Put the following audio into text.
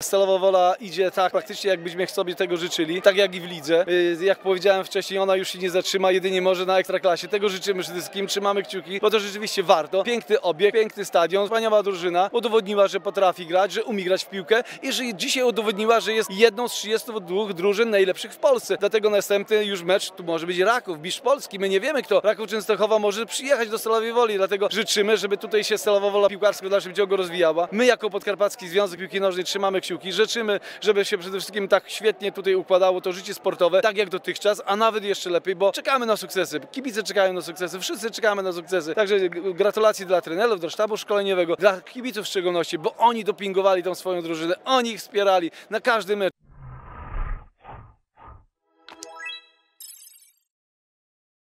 Stalowa Wola idzie tak praktycznie, jakbyśmy sobie tego życzyli, tak jak i w lidze. Jak powiedziałem wcześniej, ona już się nie zatrzyma, jedynie może na Ekstraklasie. Tego życzymy przede wszystkim, trzymamy kciuki, bo to rzeczywiście warto. Piękny obiekt, piękny stadion, wspaniała drużyna, udowodniła, że potrafi grać, że umie grać w piłkę i że dzisiaj udowodniła, że jest jedną z 32 drużyn najlepszych w Polsce. Dlatego następny już mecz tu może być Raków, Mistrz Polski. My nie wiemy, kto. Raków Częstochowa może przyjechać do Stalowej Woli, dlatego życzymy, żeby tutaj się Stalowa Wola piłkarsko w dalszym ciągu rozwijała. My jako Podkarpacki Związek Piłki Nożnej trzymamy kciuki, życzymy, żeby się przede wszystkim tak świetnie tutaj układało to życie sportowe, tak jak dotychczas, a nawet jeszcze lepiej, bo czekamy na sukcesy. Kibice czekają na sukcesy, wszyscy czekamy na sukcesy. Także gratulacje dla trenerów, dla sztabu szkoleniowego, dla kibiców w szczególności, bo oni dopingowali tą swoją drużynę, oni ich wspierali na każdy mecz.